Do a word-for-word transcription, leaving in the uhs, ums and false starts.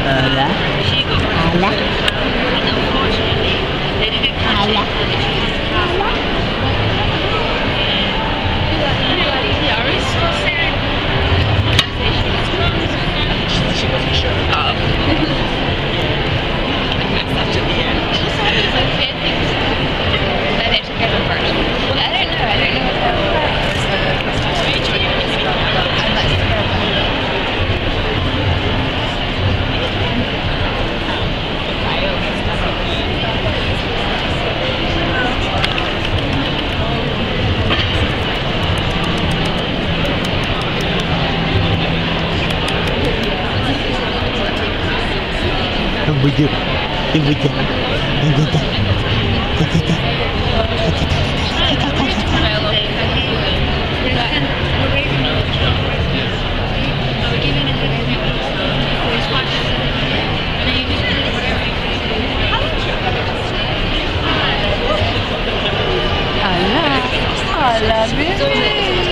Hola. Hola. Hola. She wasn't sure. Oh. That's at the end. Then it took over first. I don't know. I don't know what that was. I'm not sure. Không bây giờ, nhưng bây giờ, nhưng bây giờ, nhưng bây giờ, Hola, bebé.